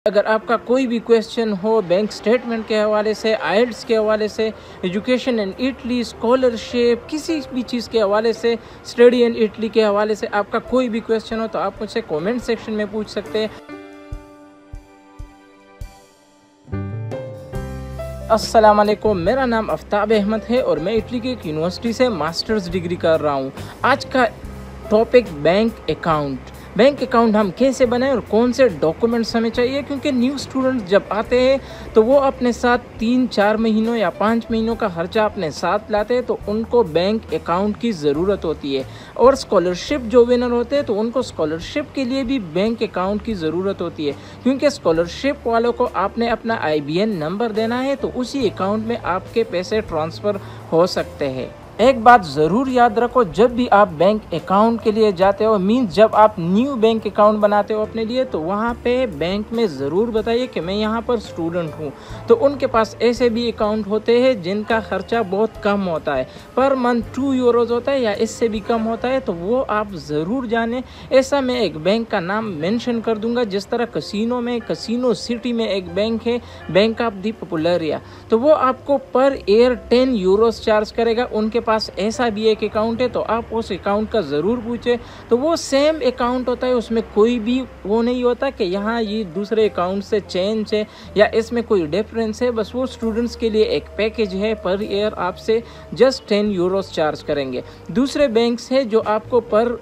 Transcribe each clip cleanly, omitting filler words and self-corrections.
अगर आपका कोई भी क्वेश्चन हो बैंक स्टेटमेंट के हवाले से, आइल्स के हवाले से, एजुकेशन इन इटली, स्कॉलरशिप, किसी भी चीज़ के हवाले से, स्टडी इन इटली के हवाले से आपका कोई भी क्वेश्चन हो तो आप मुझसे कमेंट सेक्शन में पूछ सकते हैं। अस्सलाम वालेकुम, मेरा नाम आफ्ताब अहमद है और मैं इटली की एक यूनिवर्सिटी से मास्टर्स डिग्री कर रहा हूँ। आज का टॉपिक बैंक अकाउंट हम कैसे बनाएं और कौन से डॉक्यूमेंट्स हमें चाहिए, क्योंकि न्यू स्टूडेंट्स जब आते हैं तो वो अपने साथ 3-4 महीनों या 5 महीनों का खर्चा अपने साथ लाते हैं, तो उनको बैंक अकाउंट की ज़रूरत होती है। और स्कॉलरशिप जो विनर होते हैं तो उनको स्कॉलरशिप के लिए भी बैंक अकाउंट की ज़रूरत होती है, क्योंकि स्कॉलरशिप वालों को आपने अपना IBN नंबर देना है तो उसी अकाउंट में आपके पैसे ट्रांसफ़र हो सकते हैं। एक बात ज़रूर याद रखो, जब भी आप बैंक अकाउंट के लिए जाते हो, मीन्स जब आप न्यू बैंक अकाउंट बनाते हो अपने लिए, तो वहाँ पे बैंक में ज़रूर बताइए कि मैं यहाँ पर स्टूडेंट हूँ। तो उनके पास ऐसे भी अकाउंट होते हैं जिनका खर्चा बहुत कम होता है, पर मंथ 2 यूरोज़ होता है या इससे भी कम होता है, तो वो आप ज़रूर जानें। ऐसा मैं एक बैंक का नाम मेंशन कर दूँगा, जिस तरह कसिनो सिटी में एक बैंक है, बैंक ऑफ द पॉपुलरिया, तो वो आपको पर ईयर 10 यूरोज़ चार्ज करेगा। उनके पास ऐसा भी एक अकाउंट है, तो आप उस अकाउंट का ज़रूर पूछें। तो वो सेम अकाउंट होता है, उसमें कोई भी वो नहीं होता कि यहाँ ये दूसरे अकाउंट से चेंज है या इसमें कोई डिफरेंस है। बस वो स्टूडेंट्स के लिए एक पैकेज है, पर ईयर आपसे जस्ट 10 यूरोज़ चार्ज करेंगे। दूसरे बैंक्स है जो आपको पर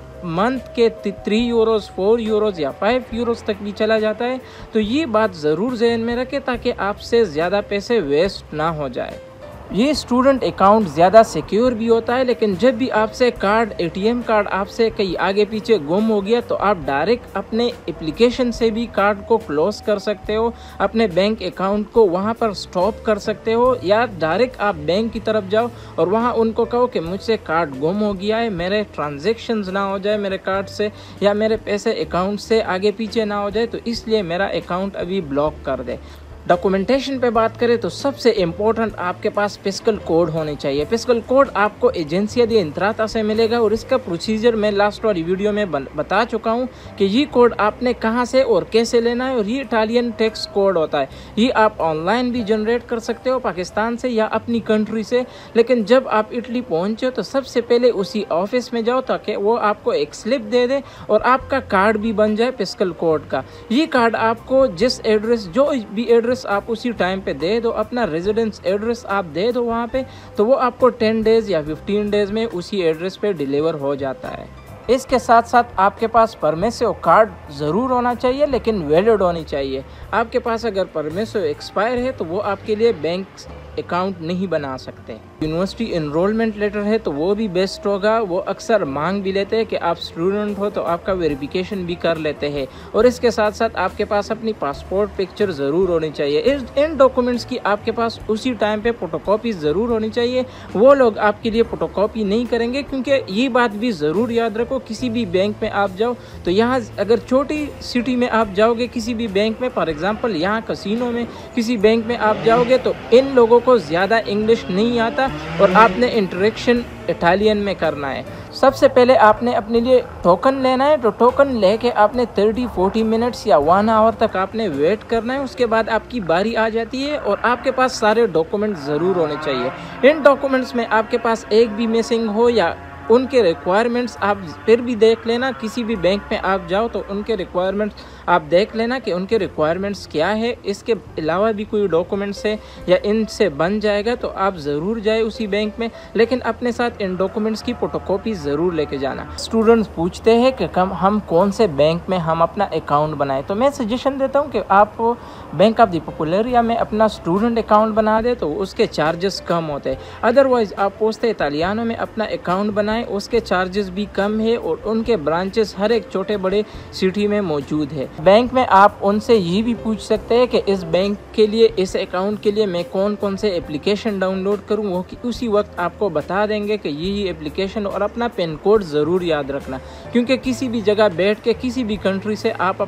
मंथ के 3 यूरोज़, 4 यूरोज़ या 5 यूरोज़ तक भी चला जाता है। तो ये बात ज़रूर ज़हन में रखें ताकि आपसे ज़्यादा पैसे वेस्ट ना हो जाए। ये स्टूडेंट अकाउंट ज़्यादा सिक्योर भी होता है, लेकिन जब भी आपसे ATM कार्ड आपसे कहीं आगे पीछे गुम हो गया तो आप डायरेक्ट अपने एप्लीकेशन से भी कार्ड को क्लोज कर सकते हो, अपने बैंक अकाउंट को वहाँ पर स्टॉप कर सकते हो, या डायरेक्ट आप बैंक की तरफ जाओ और वहाँ उनको कहो कि मुझसे कार्ड गुम हो गया है, मेरे ट्रांजेक्शन्स ना हो जाए मेरे कार्ड से, या मेरे पैसे अकाउंट से आगे पीछे ना हो जाए, तो इसलिए मेरा अकाउंट अभी ब्लॉक कर दे। डॉक्यूमेंटेशन पे बात करें तो सबसे इम्पोर्टेंट आपके पास फिस्कल कोड होने चाहिए। फिस्कल कोड आपको एजेंसिया दी इंतराता से मिलेगा और इसका प्रोसीजर मैं लास्ट वाली वीडियो में बता चुका हूँ कि ये कोड आपने कहाँ से और कैसे लेना है। और ये इटालियन टैक्स कोड होता है, ये आप ऑनलाइन भी जनरेट कर सकते हो पाकिस्तान से या अपनी कंट्री से, लेकिन जब आप इटली पहुँचे तो सबसे पहले उसी ऑफिस में जाओ ताकि वो आपको एक स्लिप दे दे और आपका कार्ड भी बन जाए फिस्कल कोड का। ये कार्ड आपको जिस एड्रेस, जो भी एड्रेस आप उसी टाइम पे दे दो, अपना रेजिडेंस एड्रेस आप दे दो वहाँ पे, तो वो आपको 10 डेज़ या 15 डेज़ में उसी एड्रेस पे डिलीवर हो जाता है। इसके साथ साथ आपके पास परमिसिव कार्ड ज़रूर होना चाहिए, लेकिन वैलिड होनी चाहिए। आपके पास अगर परमिसिव एक्सपायर है तो वो आपके लिए बैंक अकाउंट नहीं बना सकते। यूनिवर्सिटी इनरोलमेंट लेटर है तो वो भी बेस्ट होगा। वो अक्सर मांग भी लेते हैं कि आप स्टूडेंट हो तो आपका वेरिफिकेशन भी कर लेते हैं। और इसके साथ साथ आपके पास अपनी पासपोर्ट पिक्चर ज़रूर होनी चाहिए। इन डॉक्यूमेंट्स की आपके पास उसी टाइम पे फोटोकॉपी ज़रूर होनी चाहिए। वो लोग आपके लिए फोटोकॉपी नहीं करेंगे, क्योंकि ये बात भी ज़रूर याद रखो, किसी भी बैंक में आप जाओ तो यहाँ अगर छोटी सिटी में आप जाओगे किसी भी बैंक में, फॉर एग्ज़ाम्पल यहाँ कसिनो में किसी बैंक में आप जाओगे, तो इन लोगों को ज़्यादा इंग्लिश नहीं आता और आपने इंटरेक्शन इटालियन में करना है। सबसे पहले आपने अपने लिए टोकन लेना है, तो टोकन लेके आपने 30-40 मिनट्स या 1 आवर तक आपने वेट करना है। उसके बाद आपकी बारी आ जाती है और आपके पास सारे डॉक्यूमेंट ज़रूर होने चाहिए। इन डॉक्यूमेंट्स में आपके पास एक भी मिसिंग हो या उनके रिक्वायरमेंट्स आप फिर भी देख लेना। किसी भी बैंक में आप जाओ तो उनके रिक्वायरमेंट्स आप देख लेना कि उनके रिक्वायरमेंट्स क्या है। इसके अलावा भी कोई डॉक्यूमेंट्स है या इनसे बन जाएगा तो आप ज़रूर जाए उसी बैंक में, लेकिन अपने साथ इन डॉक्यूमेंट्स की फोटोकॉपी ज़रूर लेके जाना। स्टूडेंट्स पूछते हैं कि हम कौन से बैंक में हम अपना अकाउंट बनाएं, तो मैं सजेशन देता हूं कि आप बैंक ऑफ द पॉपुलरिया में अपना स्टूडेंट अकाउंट बना दे तो उसके चार्जेस कम होते हैं। अदरवाइज़ आप पोस्टे इटालियानो में अपना अकाउंट बनाएं, उसके चार्जेस भी कम है और उनके ब्रांचेस हर एक छोटे बड़े सिटी में मौजूद है। बैंक में आप उनसे ये भी पूछ सकते हैं कि इस बैंक के लिए, इस अकाउंट के लिए मैं कौन कौन से एप्लीकेशन डाउनलोड करूं, वो उसी वक्त आपको बता देंगे कि ये एप्लीकेशन। और अपना पिन कोड ज़रूर याद रखना, क्योंकि किसी भी जगह बैठ के किसी भी कंट्री से आप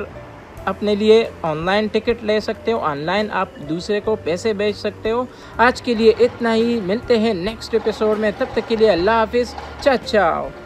अपने लिए ऑनलाइन टिकट ले सकते हो, ऑनलाइन आप दूसरे को पैसे भेज सकते हो। आज के लिए इतना ही, मिलते हैं नेक्स्ट एपिसोड में, तब तक के लिए अल्लाह हाफिज़, चाओ।